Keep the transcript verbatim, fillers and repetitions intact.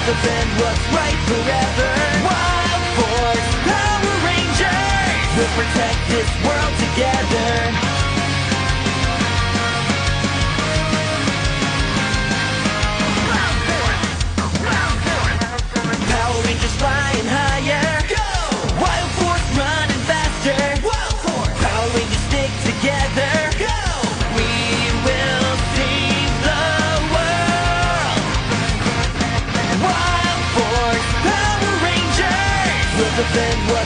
defend what's right forever. Wild Force Power Rangers, we'll protect this world together. Power Rangers flying higher. Go! Wild Force running faster. Wild Force! Power Rangers stick together. Go! We will save the world. Wild Force Power Rangers, we'll defend